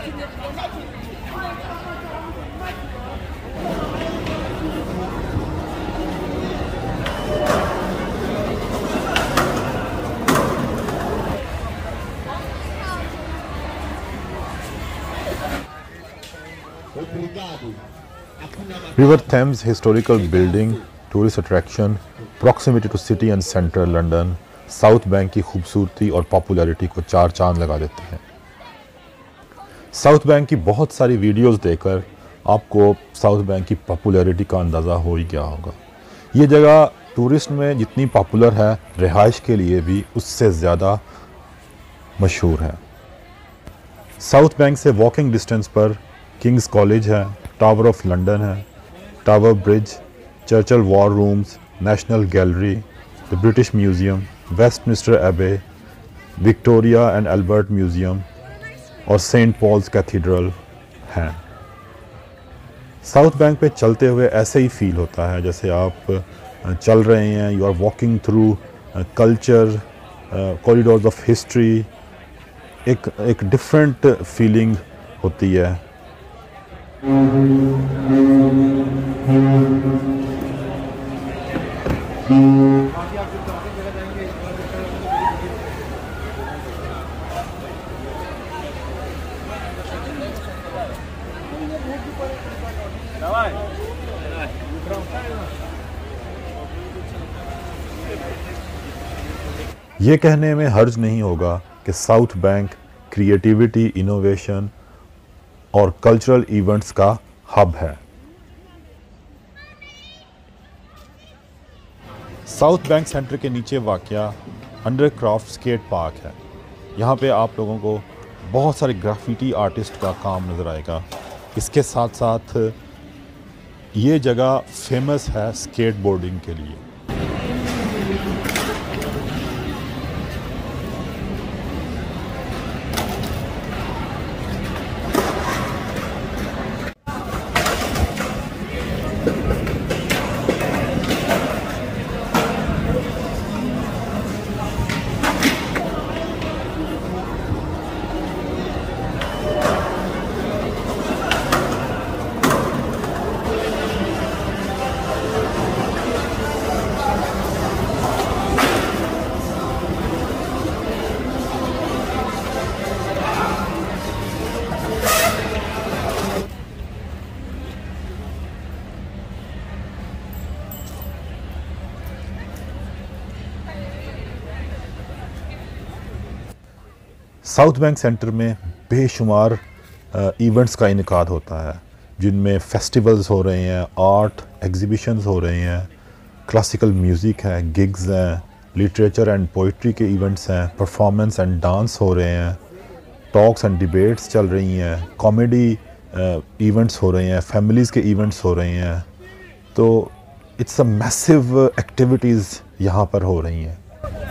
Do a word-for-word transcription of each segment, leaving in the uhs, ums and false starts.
River Thames historical building, tourist attraction, proximity to city and central London, South Bank की खूबसूरती और popularity को चार चांद लगा देते हैं। साउथ बैंक की बहुत सारी वीडियोस देखकर आपको साउथ बैंक की पॉपुलैरिटी का अंदाज़ा हो ही गया होगा। ये जगह टूरिस्ट में जितनी पॉपुलर है, रिहाइश के लिए भी उससे ज़्यादा मशहूर है। साउथ बैंक से वॉकिंग डिस्टेंस पर किंग्स कॉलेज है, टावर ऑफ लंदन है, Tower Bridge, Churchill War Rooms, National Gallery, the British Museum, Westminster Abbey, Victoria and Albert Museum और सेंट पॉल्स कैथीड्रल हैं। साउथ बैंक पे चलते हुए ऐसे ही फील होता है जैसे आप चल रहे हैं, you are walking through culture, corridors of history. एक एक डिफरेंट फीलिंग होती है। ये कहने में हर्ज नहीं होगा कि साउथ बैंक क्रिएटिविटी, इनोवेशन और कल्चरल इवेंट्स का हब है। साउथ बैंक सेंटर के नीचे वाक़या अंडरक्राफ्ट स्केट पार्क है। यहाँ पे आप लोगों को बहुत सारे ग्राफिटी आर्टिस्ट का काम नज़र आएगा। इसके साथ साथ ये जगह फेमस है स्केट बोर्डिंग के लिए। साउथ बैंक सेंटर में बेशुमार इवेंट्स का इनकाद होता है, जिनमें फेस्टिवल्स हो रहे हैं, आर्ट एग्जीबिशंस हो रहे हैं, क्लासिकल म्यूज़िक है, गिग्स हैं, लिटरेचर एंड पोइट्री के इवेंट्स हैं, परफॉर्मेंस एंड डांस हो रहे हैं, टॉक्स एंड डिबेट्स चल रही हैं, कॉमेडी इवेंट्स हो रहे हैं, फैमिलीज़ के इवेंट्स हो रहे हैं। तो इट्स अ मैसिव एक्टिविटीज़ यहाँ पर हो रही हैं।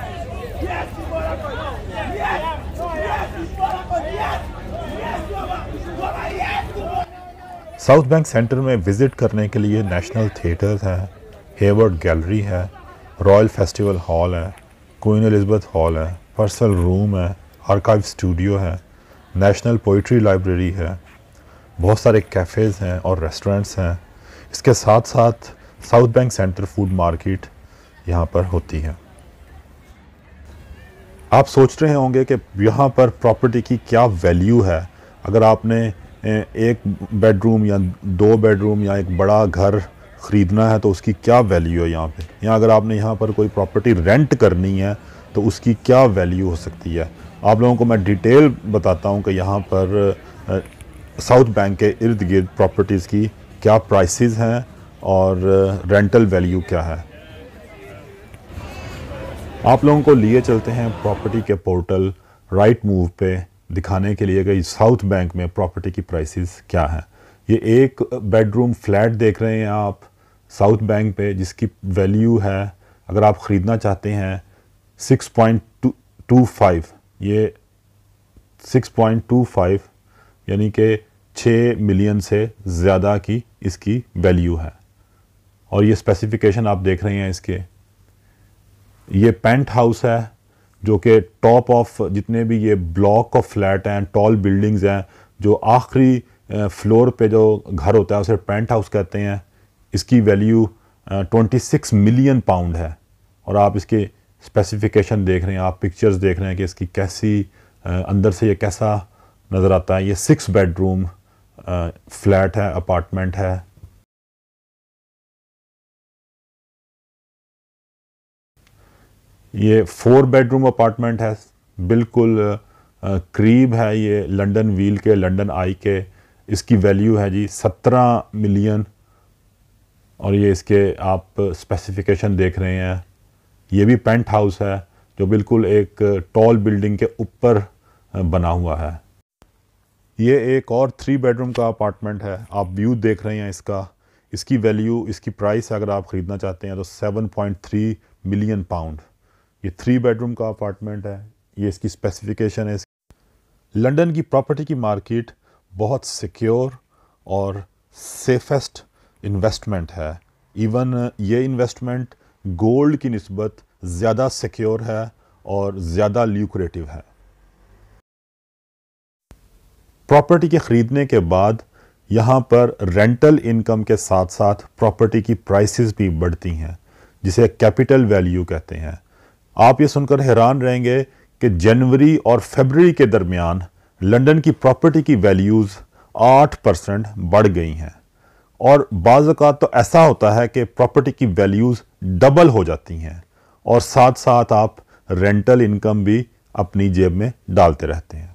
साउथ बैंक सेंटर में विज़िट करने के लिए नेशनल थिएटर्स है, हेवर्ड गैलरी है, रॉयल फेस्टिवल हॉल है, क्वीन एलिज़ाबेथ हॉल है, पर्सनल रूम है, आर्काइव स्टूडियो है, नेशनल पोइट्री लाइब्रेरी है, बहुत सारे कैफ़ेज़ हैं और रेस्टोरेंट्स हैं। इसके साथ साथ South Bank Centre food market यहाँ पर होती है। आप सोच रहे होंगे कि यहाँ पर प्रॉपर्टी की क्या वैल्यू है। अगर आपने एक बेडरूम या दो बेडरूम या एक बड़ा घर ख़रीदना है तो उसकी क्या वैल्यू है यहाँ पे, या अगर आपने यहाँ पर कोई प्रॉपर्टी रेंट करनी है तो उसकी क्या वैल्यू हो सकती है। आप लोगों को मैं डिटेल बताता हूँ कि यहाँ पर साउथ बैंक के इर्द गिर्द प्रॉपर्टीज़ की क्या प्राइसेस हैं और रेंटल वैल्यू क्या है। आप लोगों को लिए चलते हैं प्रॉपर्टी के पोर्टल राइट मूव पे दिखाने के लिए कि साउथ बैंक में प्रॉपर्टी की प्राइसेस क्या है। ये एक बेडरूम फ्लैट देख रहे हैं आप साउथ बैंक पे, जिसकी वैल्यू है, अगर आप ख़रीदना चाहते हैं, सिक्स पॉइंट टू फाइव। ये सिक्स पॉइंट टू फाइव यानी कि छः मिलियन से ज़्यादा की इसकी वैल्यू है। और ये स्पेसिफिकेशन आप देख रहे हैं इसके। ये पेंट हाउस है जो कि टॉप ऑफ जितने भी ये ब्लॉक ऑफ फ्लैट हैं, टॉल बिल्डिंग्स हैं, जो आखिरी फ्लोर पे जो घर होता है उसे पेंट हाउस कहते हैं। इसकी value twenty six million pound है। और आप इसके स्पेसिफिकेशन देख रहे हैं, आप पिक्चर्स देख रहे हैं कि इसकी कैसी अंदर से ये कैसा नज़र आता है। ये सिक्स बेडरूम फ्लैट है, अपार्टमेंट है। ये फोर बेडरूम अपार्टमेंट है, बिल्कुल करीब है ये लंदन व्हील के, लंदन आई के। इसकी वैल्यू है जी सत्रह मिलियन। और ये इसके आप स्पेसिफिकेशन देख रहे हैं। ये भी पेंट हाउस है जो बिल्कुल एक टॉल बिल्डिंग के ऊपर बना हुआ है। ये एक और थ्री बेडरूम का अपार्टमेंट है, आप व्यू देख रहे हैं इसका। इसकी वैल्यू, इसकी प्राइस अगर आप ख़रीदना चाहते हैं तो seven point three million pound. ये थ्री बेडरूम का अपार्टमेंट है, ये इसकी स्पेसिफिकेशन है। लंदन की प्रॉपर्टी की मार्केट बहुत सिक्योर और सेफेस्ट इन्वेस्टमेंट है। इवन ये इन्वेस्टमेंट गोल्ड की निस्बत ज़्यादा सिक्योर है और ज़्यादा ल्यूक्रेटिव है। प्रॉपर्टी के ख़रीदने के बाद यहाँ पर रेंटल इनकम के साथ साथ प्रॉपर्टी की प्राइसेस भी बढ़ती हैं, जिसे कैपिटल वैल्यू कहते हैं। आप ये सुनकर हैरान रहेंगे कि जनवरी और फरवरी के दरमियान लंदन की प्रॉपर्टी की वैल्यूज़ आठ परसेंट बढ़ गई हैं। और बाज़ औक़ात तो ऐसा होता है कि प्रॉपर्टी की वैल्यूज़ डबल हो जाती हैं और साथ साथ आप रेंटल इनकम भी अपनी जेब में डालते रहते हैं।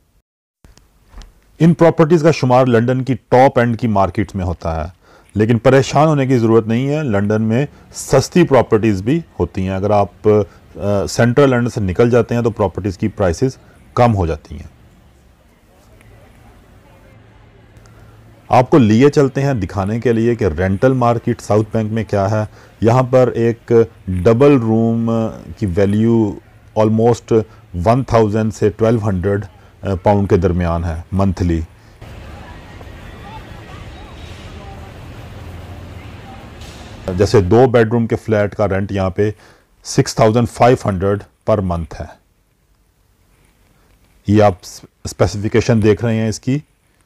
इन प्रॉपर्टीज़ का शुमार लंदन की टॉप एंड की मार्केट्स में होता है, लेकिन परेशान होने की ज़रूरत नहीं है। लंदन में सस्ती प्रॉपर्टीज़ भी होती हैं। अगर आप आ, सेंट्रल लंदन से निकल जाते हैं तो प्रॉपर्टीज़ की प्राइसेस कम हो जाती हैं। आपको लिए चलते हैं दिखाने के लिए कि रेंटल मार्केट साउथ बैंक में क्या है। यहाँ पर एक डबल रूम की वैल्यू ऑलमोस्ट वन थाउजेंड से ट्वेल्व हंड्रेड पाउंड के दरमियान है मंथली। जैसे दो बेडरूम के फ्लैट का रेंट यहाँ पे six thousand five hundred per month है। ये आप स्पेसिफिकेशन देख रहे हैं इसकी।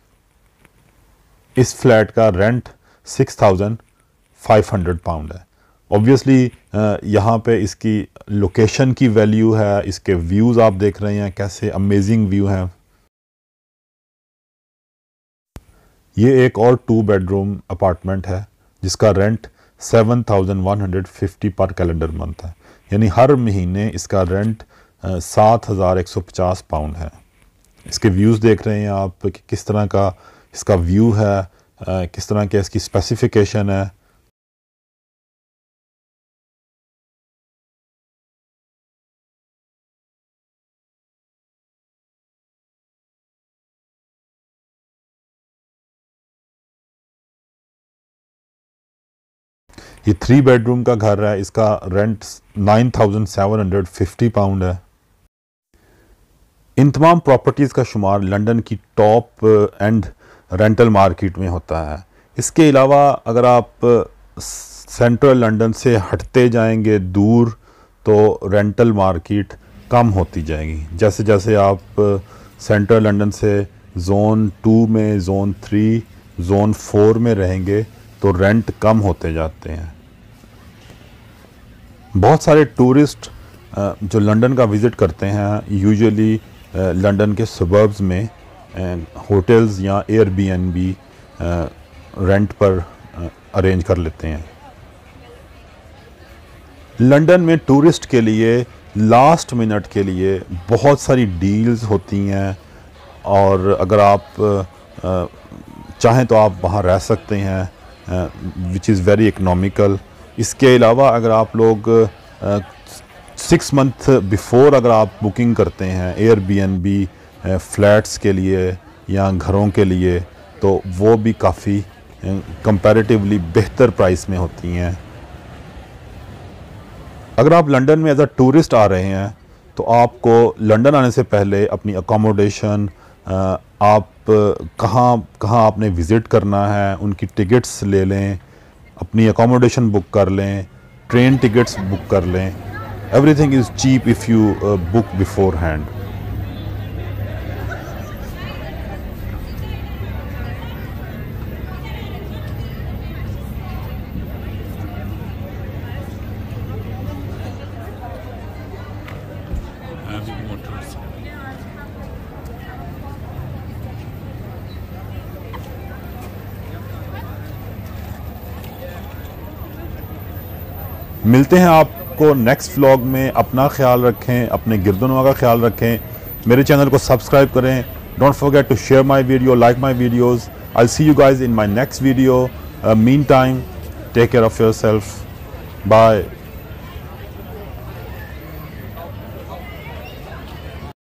इस फ्लैट का rent six thousand five hundred pound है। ऑब्वियसली यहाँ पे इसकी लोकेशन की वैल्यू है, इसके व्यूज़ आप देख रहे हैं कैसे अमेजिंग व्यू हैं। ये एक और टू बेडरूम अपार्टमेंट है जिसका rent seven thousand one hundred fifty per calendar month है, यानी हर महीने इसका रेंट सात हज़ार एक सौ पचास पाउंड है। इसके व्यूज़ देख रहे हैं आप कि किस तरह का इसका व्यू है, आ, किस तरह के इसकी स्पेसिफिकेशन है। ये थ्री बेडरूम का घर है, इसका rent nine thousand seven hundred fifty pound है। इन तमाम प्रॉपर्टीज़ का शुमार लंदन की टॉप एंड रेंटल मार्केट में होता है। इसके अलावा अगर आप सेंट्रल लंदन से हटते जाएंगे दूर तो रेंटल मार्केट कम होती जाएगी। जैसे जैसे आप सेंट्रल लंदन से जोन टू में, जोन थ्री, जोन फोर में रहेंगे तो रेंट कम होते जाते हैं। बहुत सारे टूरिस्ट जो लंदन का विज़िट करते हैं यूजुअली लंदन के सबर्ब्स में होटल्स या एयरबीएनबी रेंट पर अरेंज कर लेते हैं। लंदन में टूरिस्ट के लिए लास्ट मिनट के लिए बहुत सारी डील्स होती हैं और अगर आप चाहें तो आप वहाँ रह सकते हैं विच इज़ वेरी इकनॉमिकल। इसके अलावा अगर आप लोग सिक्स मंथ बिफोर अगर आप बुकिंग करते हैं एयरबीएनबी फ्लैट्स के लिए या घरों के लिए तो वो भी काफ़ी कंपैरेटिवली बेहतर प्राइस में होती हैं। अगर आप लंदन में एज अ टूरिस्ट आ रहे हैं तो आपको लंदन आने से पहले अपनी अकोमोडेशन, आप कहाँ कहाँ आपने विज़िट करना है उनकी टिकट्स ले लें, अपनी अकोमोडेशन बुक कर लें, ट्रेन टिकट्स बुक कर लें। Everything is cheap if you book beforehand. अभी भी मोटर से मिलते हैं आपको नेक्स्ट व्लॉग में। अपना ख्याल रखें, अपने गिरदनों का ख्याल रखें, मेरे चैनल को सब्सक्राइब करें। Don't forget to share my video, like my videos. I will see you guys in my next video. Meantime, take care of yourself. Bye.